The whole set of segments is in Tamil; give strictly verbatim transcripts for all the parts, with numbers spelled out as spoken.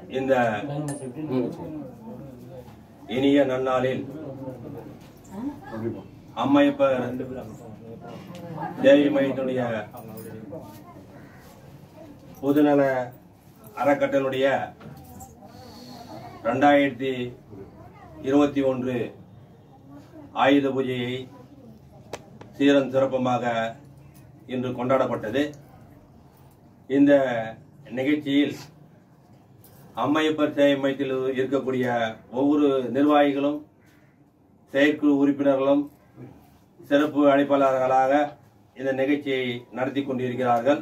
இந்த இனிய நன்னாளில் அம்மையப்பர் தேவி மையத்தினுடைய பொதுநல அறக்கட்டளையுடைய இரண்டாயிரத்தி இருபத்தி ஒன்று ஆயுத பூஜையை சீரன் சிறப்பமாக இன்று கொண்டாடப்பட்டது. இந்த நிகழ்ச்சியில் அம்மையப்பர் சேவை மையத்தில் இருக்கக்கூடிய ஒவ்வொரு நிர்வாகிகளும் செயற்குழு உறுப்பினர்களும் சிறப்பு அழைப்பாளர்களாக இந்த நிகழ்ச்சியை நடத்தி கொண்டிருக்கிறார்கள்.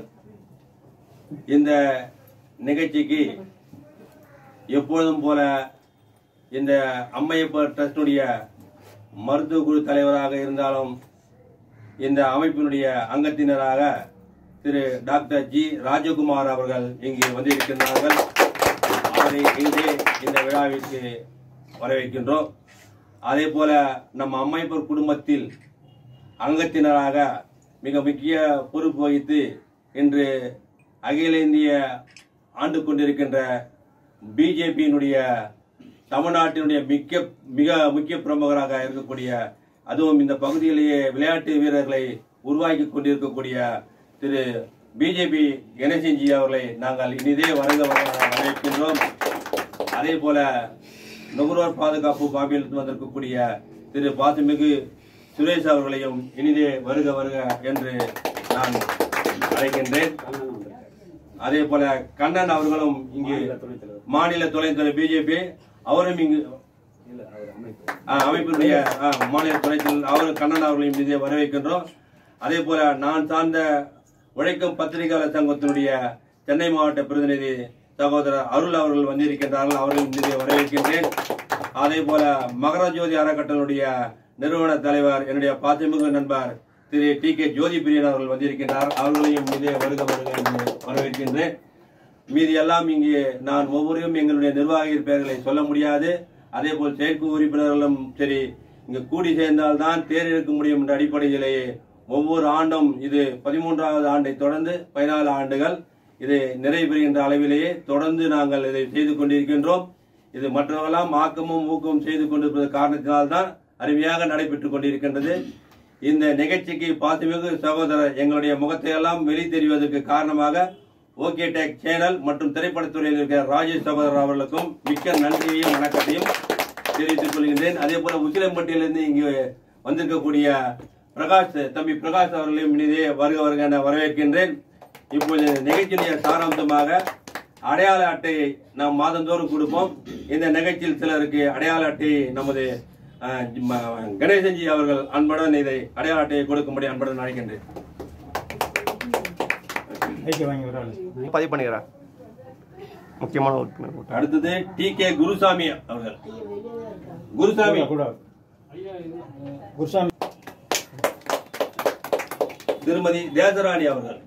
இந்த நிகழ்ச்சிக்கு எப்பொழுதும் போல இந்த அம்மையப்பர் டிரஸ்டுடைய மருத்துவ குழு தலைவராக இருந்தாலும் இந்த அமைப்பினுடைய அங்கத்தினராக திரு டாக்டர் ஜி ராஜகுமார் அவர்கள் இங்கு வந்திருக்கின்றார்கள். அவரை இங்கே இந்த விழாவிற்கு வரவேற்கின்றோம். அதே போல நம் அம்மையப்பர் குடும்பத்தில் அங்கத்தினராக மிக முக்கிய பொறுப்பு வகித்து இன்று அகில இந்திய ஆண்டு கொண்டிருக்கின்ற பிஜேபியினுடைய தமிழ்நாட்டினுடைய மிக்க மிக முக்கிய பிரமுகராக இருக்கக்கூடிய, அதுவும் இந்த பகுதியிலேயே விளையாட்டு வீரர்களை உருவாக்கி கொண்டிருக்கக்கூடிய திரு பிஜேபி கணேசன்ஜி அவர்களை நாங்கள் இனிதே வருக வரவேற்கின்றோம். அதே போல நுகர்வோர் பாதுகாப்பு பாபியில் வந்திருக்கக்கூடிய திரு பாசுமிகு சுரேஷ் அவர்களையும் இனிதே வருக வருக என்று நான் அழைக்கின்றேன். அதே போல கண்ணன் அவர்களும் இங்கு மாநில துணைத் தலைவர் பிஜேபி அவரும் இங்கு அமைப்பினுடைய மாநில துணைத் தலைவர் அவரும் கண்ணன் அவர்களையும் இனிதே வரவேற்கின்றோம். அதே போல நான் சார்ந்த உழைக்கும் பத்திரிகையாளர் சங்கத்தினுடைய சென்னை மாவட்ட பிரதிநிதி சகோதரர் அருள் அவர்கள் வந்திருக்கின்றார்கள். அவர்களும் இனிதே வரவேற்கின்றேன். அதே போல மகர ஜோதி அறக்கட்டளையுடைய நிறுவன தலைவர் என்னுடைய பாசமிகு நண்பர் திரு டி கே ஜோதி பிரியன் அவர்கள் வந்திருக்கின்றார். அவர்களையும் மீதே வருக வருக என்று வரவேற்கின்றேன். மீதி எல்லாம் இங்கே நான் ஒவ்வொருவரும் எங்களுடைய நிர்வாகிகள் பெயர்களை சொல்ல முடியாது. அதே போல் செயற்குழு உறுப்பினர்களும் சரி இங்கு கூடி சேர்ந்தால்தான் தேர் எடுக்க முடியும் என்ற அடிப்படையிலேயே ஒவ்வொரு ஆண்டும் இது பதிமூன்றாவது ஆண்டை தொடர்ந்து பதினாலு ஆண்டுகள் இது நிறைவு பெறுகின்ற அளவிலேயே தொடர்ந்து நாங்கள் இதை செய்து கொண்டிருக்கின்றோம். இது மற்றவர்களாம் ஆக்கமும் ஊக்கமும் செய்து கொண்டிருப்பது காரணத்தினால்தான் அருமையாக நடைபெற்றுக் கொண்டிருக்கின்றது. இந்த நிகழ்ச்சிக்கு பாத்துமிகு சகோதரர் எங்களுடைய முகத்தை எல்லாம் வெளி தெரிவதற்கு காரணமாக ஓகே டெக் சேனல் மற்றும் திரைப்படத்துறையில் இருக்கிற ராஜேஷ் சகோதரர் அவர்களுக்கும் மிக்க நன்றியையும் வணக்கத்தையும் தெரிவித்துக் கொள்கின்றேன். அதே போல உச்சிலம்பட்டியிலிருந்து இங்கு வந்திருக்கக்கூடிய பிரகாஷ் தம்பி பிரகாஷ் அவர்களையும் இனிதே வருக வருக என வரவேற்கின்றேன். இப்போது நிகழ்ச்சியுடைய சாராம்சமாக அடையாள அட்டையை நாம் மாதந்தோறும் கொடுப்போம். இந்த நிகழ்ச்சியில் சிலருக்கு அடையாள அட்டையை நமது கணேசன்ஜி அவர்கள் அன்புடன் இதை அடையாள அட்டையை கொடுக்கும்படி அன்புடன் அழைக்கின்றேன். பதிவு பண்ணுகிறார். முக்கியமான அடுத்தது டி கே குருசாமி அவர்கள். குருசாமி குருசாமி திருமதி தேசராணி அவர்கள்.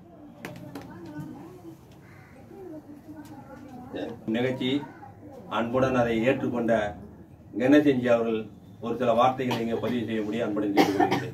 நிகழ்ச்சி அன்புடன் அதை ஏற்றுக்கொண்ட கணேசன்ஜி அவர்கள் ஒரு சில வார்த்தைகளை இங்கே பதிவு செய்ய முடியும் அன்புடன் கேட்டுக்கொள்கிறேன்.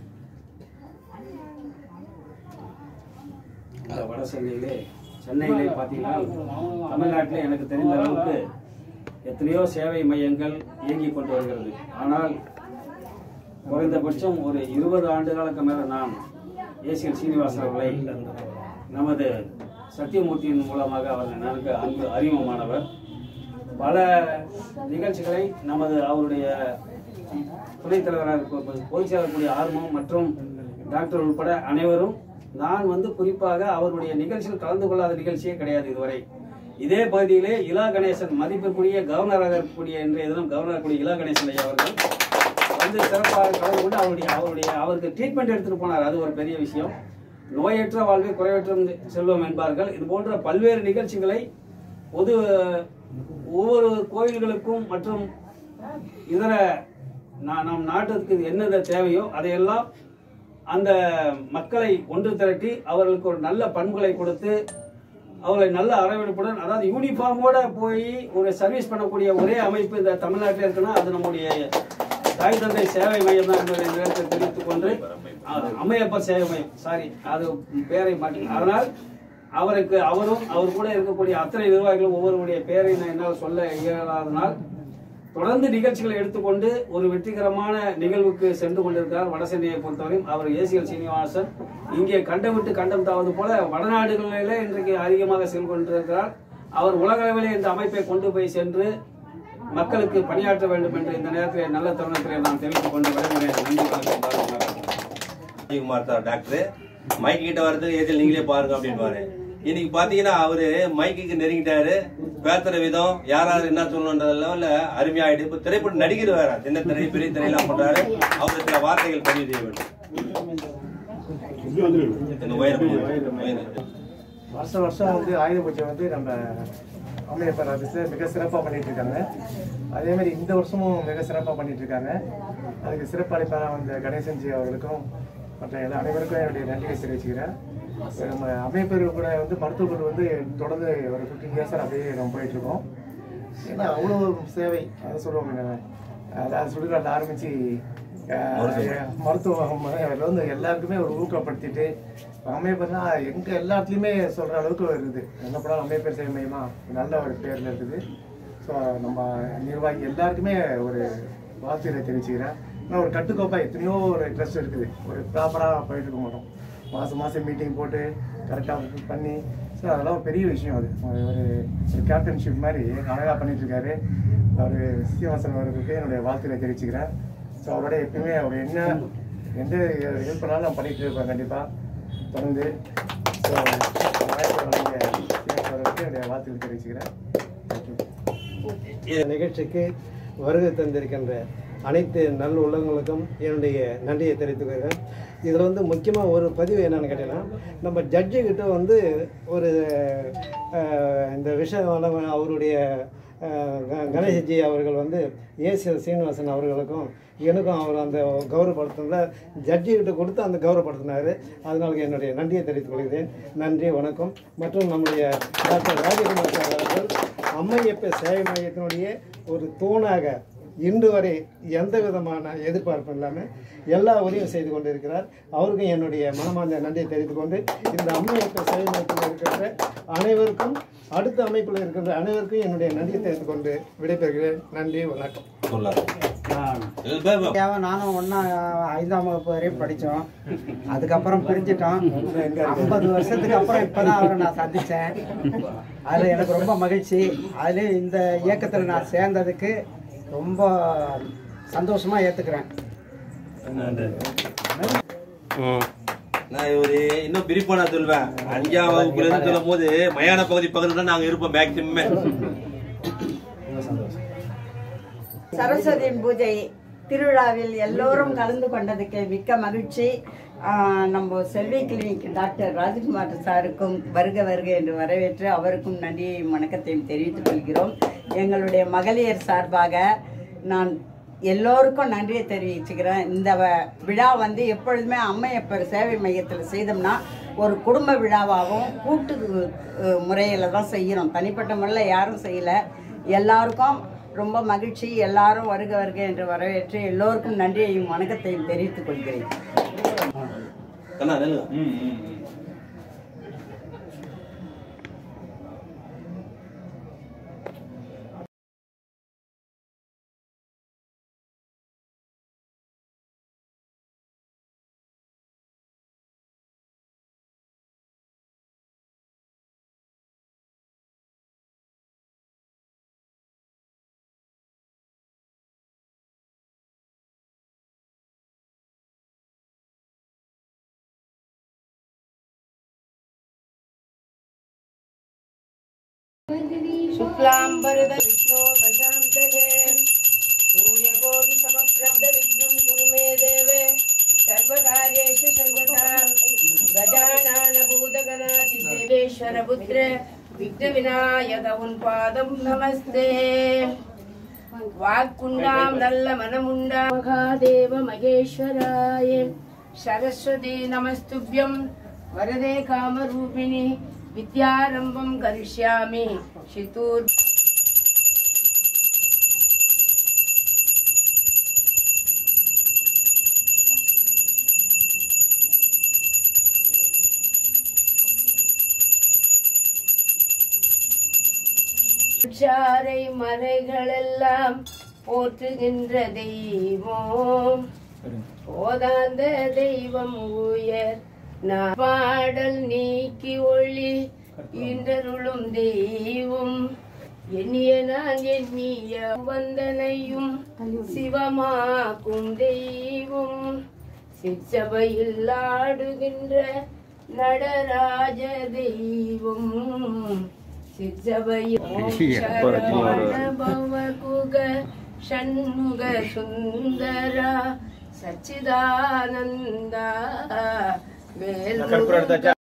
வட சென்னையிலே சென்னையிலே பார்த்தீங்கன்னா தமிழ்நாட்டில் எனக்கு தெரிந்த அளவுக்கு எத்தனையோ சேவை மையங்கள் இயங்கிக் கொண்டு வருகிறது. ஆனால் குறைந்தபட்சம் ஒரு இருபது ஆண்டுகளுக்கு மேலே நாம் ஏசிஎல் சீனிவாசன் அவர்களை நமது சத்தியமூர்த்தியின் மூலமாக அவர் எனக்கு அன்பு அறிமுகமானவர். பல நிகழ்ச்சிகளை நமது அவருடைய துணைத் தலைவராக பொதுச் செயலாளர்களுடைய ஆர்வம் மற்றும் டாக்டர் உட்பட அனைவரும் நான் வந்து குறிப்பாக அவருடைய நிகழ்ச்சியில் கலந்து கொள்ளாத நிகழ்ச்சியே கிடையாது இதுவரை. இதே பகுதியிலே இலா கணேசன் மதிப்பிற்குரிய கவர்னராக இருக்கக்கூடிய இன்றைய தினம் கவர்னர் கூடிய இலா கணேசன் ஐயா அவர்கள் வந்து சிறப்பாக கலந்து கொண்டு அவருடைய அவருடைய அவருக்கு ட்ரீட்மெண்ட் எடுத்துட்டு போனார். அது ஒரு பெரிய விஷயம். நோயற்ற வாழ்வை குறைவற்ற செல்வம் என்பார்கள். இது போன்ற பல்வேறு நிகழ்ச்சிகளை பொது ஒவ்வொரு கோயில்களுக்கும் மற்றும் இதர நம் நாட்டுக்கு என்னென்ன தேவையோ அதையெல்லாம் அந்த மக்களை ஒன்று திரட்டி அவர்களுக்கு ஒரு நல்ல பண்புகளை கொடுத்து அவர்களை நல்ல அரவணைப்புடன், அதாவது யூனிஃபார்மோட போய் ஒரு சர்வீஸ் பண்ணக்கூடிய ஒரே அமைப்பு இந்த தமிழ்நாட்டில் இருக்குன்னா அது நம்முடைய தாய் தந்தை சேவை மையம் தான் என்பதை நேரத்தை தெரிவித்துக் கொண்டு அம்மையப்பர் சேவை மையம் சாரி அது பேரை மாட்டேங்க. அதனால் அவருக்கு அவரும் அவர் கூட இருக்கக்கூடிய அத்தனை நிர்வாகிகளும் ஒவ்வொருடைய பேரை நான் என்னால் சொல்ல இயலாதனால் தொடர்ந்து நிகழ்ச்சிகளை எடுத்துக்கொண்டு ஒரு வெற்றிகரமான நிகழ்வுக்கு சென்று கொண்டிருக்கிறார். வடசென்னையை பொறுத்தவரையும் அவர் ஏசிஎல் சீனிவாசன் இங்கே கண்டம் விட்டு கண்டம் தாவது போல வடநாடுகளிலே இன்றைக்கு அதிகமாக சென்று கொண்டிருக்கிறார். அவர் உலக அளவிலே இந்த அமைப்பை கொண்டு போய் சென்று மக்களுக்கு பணியாற்ற வேண்டும் என்று இந்த நேரத்தில் நல்ல தருணத்திலே நான் தெரிவித்துக் கொண்டு விடைமுறை குமார் சார் டாக்டர் மைக் கிட்ட வரதுக்கு ஏதில் நீங்களே பாருங்க அப்படின்னு. இன்னைக்கு பாத்தீங்கன்னா அவரு மைக்கு நெருங்கிட்டாரு, பேசுற விதம் யார் யாரு என்ன சொல்லணுன்ற லெவல்ல அருமையாயிட்டு இப்ப திரைப்பட நடிகர் வேற சின்ன திரை பெரிய திரையெல்லாம் பண்றாரு. அவருக்கு சில வார்த்தைகள் பதிவு செய்ய வேண்டும். வருஷம் வருஷம் வந்து ஆயுத பூஜை வந்து நம்ம அம்மையப்பர் ஆஃபீஸில் மிக சிறப்பாக பண்ணிட்டு இருக்காங்க. அதே மாதிரி இந்த வருஷமும் மிக சிறப்பாக பண்ணிட்டு இருக்காங்க. அதுக்கு சிறப்பு அளிப்பாக வந்த கணேசன்ஜி அவர்களுக்கும் மற்ற எல்லா அனைவருக்கும் என்னுடைய நன்றியை தெரிவிச்சுக்கிறேன். நம்ம அமைப்பர் கூட வந்து மருத்துவக்குழு வந்து தொடர்ந்து ஒரு ஃபிஃப்டீன் இயர்ஸாக அப்படியே நம்ம போயிட்டு இருக்கோம். ஏன்னா அவ்வளோ சேவை அதை சொல்லுவாங்க. அதாவது சுடுகாட்டில் ஆரம்பித்து மருத்துவம் அதில் வந்து எல்லாருக்குமே ஒரு ஊக்கப்படுத்திட்டு அமைப்பர்னா எங்கே எல்லா இடத்துலையுமே சொல்கிற அளவுக்கு இருக்குது. என்ன படம் அமைப்பர் சேவை மையமா நல்ல ஒரு பேரில் இருக்குது. ஸோ நம்ம நிர்வாகி எல்லாருக்குமே ஒரு வாழ்த்துக்களை தெரிவிச்சுக்கிறேன். ஆனால் ஒரு கட்டுக்கோப்பாக எத்தனையோ ஒரு ட்ரெஸ்ட் இருக்குது. ஒரு ப்ராப்பராக போயிட்டு இருக்க மாட்டோம். மாதம் மாதம் மீட்டிங் போட்டு கரெக்டாக பண்ணி ஸோ அதெல்லாம் ஒரு பெரிய விஷயம். அது ஒரு கேப்டன்ஷிப் மாதிரி அழகாக பண்ணிட்டுருக்காரு. அவர் சீனிவாசன் அவர்களுக்கு என்னுடைய வாழ்த்துக்களை தெரிவிச்சுக்கிறேன். ஸோ அவரோட எப்பயுமே அவர் என்ன எந்த ஹெல்ப் பண்ணாலும் நான் பண்ணிகிட்டு இருப்பேன் கண்டிப்பாக தொடர்ந்து. ஸோ அவர்களுக்கு என்னுடைய வாழ்த்துக்களை தெரிவிச்சுக்கிறேன். இந்த நிகழ்ச்சிக்கு வருகை தந்திருக்கின்ற அனைத்து நல்ல உள்ளங்களுக்கும் என்னுடைய நன்றியை தெரிவித்துக்கிறேன். இதில் வந்து முக்கியமாக ஒரு பதிவு என்னென்னு கேட்டீங்கன்னா, நம்ம ஜட்ஜுக்கிட்ட வந்து ஒரு இந்த விஷயம் அவருடைய கணேஷ்ஜி அவர்கள் வந்து ஏசிஎல் சீனிவாசன் அவர்களுக்கும் எனக்கும் அவர் அந்த கௌரவப்படுத்தின ஜட்ஜிக்கிட்ட கொடுத்து அந்த கௌரவப்படுத்தினார். அதனால என்னுடைய நன்றியை தெரிவித்துக் கொள்கிறேன். நன்றி, வணக்கம். மற்றும் நம்முடைய டாக்டர் ராஜகுமார் சார் அவர்கள் அம்மையப்ப சேவை மையத்தினுடைய ஒரு தூணாக இன்று வரை எந்த விதமான எதிர்பார்ப்பும் இல்லாமல் எல்லா உதவியும் செய்து கொண்டு இருக்கிறார். அவருக்கும் என்னுடைய மனமார்ந்த நன்றியை தெரிவித்துக் கொண்டு இந்த அம்மையப்ப சேவை மையத்தில் இருக்கின்ற அனைவருக்கும் அடுத்த அமைப்பில் இருக்கின்ற அனைவருக்கும் என்னுடைய நன்றியை தெரிவித்துக் கொண்டு விடைபெறுகிறேன். நன்றி, வணக்கம். நானும் ஒன்னா ஐந்தாம் வகுப்பு வரையும் படித்தோம். அதுக்கப்புறம் பிரிஞ்சிட்டோம். ஐம்பது வருஷத்துக்கு அப்புறம் இப்போதான் அவரை நான் சந்தித்தேன். அதில் எனக்கு ரொம்ப மகிழ்ச்சி. அதுலேயும் இந்த இயக்கத்தில் நான் சேர்ந்ததுக்கு ரொம்ப சந்தோஷமா ஏத்துக்கிறேன். நான் ஒரு இன்னும் பிரிப்பா நான் சொல்வேன். அஞ்சாம் வகுப்புல இருந்து சொல்லும் போது மயான பகுதி பக்கத்துல தான் நாங்க இருப்போம் மேக்சிமமே. சரஸ்வதியின் பூஜை திருவிழாவில் எல்லோரும் கலந்து கொண்டதுக்கு மிக்க மகிழ்ச்சி. நம்ம செல்வி கிளினிக் டாக்டர் ராஜகுமார் சாருக்கும் வருக வருக என்று வரவேற்று அவருக்கும் நன்றியையும் வணக்கத்தையும் தெரிவித்துக் கொள்கிறோம். எங்களுடைய மகளிர் சார்பாக நான் எல்லோருக்கும் நன்றியை தெரிவிச்சுக்கிறேன். இந்த விழா வந்து எப்பொழுதுமே அம்மையப்பர் சேவை மையத்தில் செய்தோம்னா ஒரு குடும்ப விழாவாகவும் கூட்டு முறையில் தான் செய்கிறோம். தனிப்பட்ட முறையில் யாரும் செய்யலை. எல்லாருக்கும் ரொம்ப மகிழ்ச்சி. எல்லாரும் வருக வருக என்று வரவேற்று எல்லோருக்கும் நன்றியையும் வணக்கத்தையும் தெரிவித்துக் கொள்கிறேன். शुक्लांबरधर विष्णु वशांतके सूर्यकोटि समप्रभ विघ्नं कुरु मे देवे सर्वकार्येषु सर्वदा गजानन भूतगणाधि देवेश्वर पुत्र विघ्नविनायक उन्पादं नमस्ते वाक्कुण्डां नल्ल मनमुण्डा महादेव महेश्वराय सरस्वती नमस्तुभ्यं वरदे कामरूपिणी विद्यारंभं करिष्यामि शितूर சாரை மலைகளெல்லாம் போற்றுகின்ற தெய்வம் ஓதாந்த தெய்வம் உயர் நான் பாடல் நீக்கி ஒளி இன்றருளும் தெய்வம் எண்ணிய நான் எண்ணிய வந்தனையும் சிவமாக்கும் தெய்வம் சிற்சபையில் ஆடுகின்ற நடராஜ தெய்வம் சிற்சபையில் பவகுக ஷண்முக சுந்தரா சச்சிதானந்தா வேல்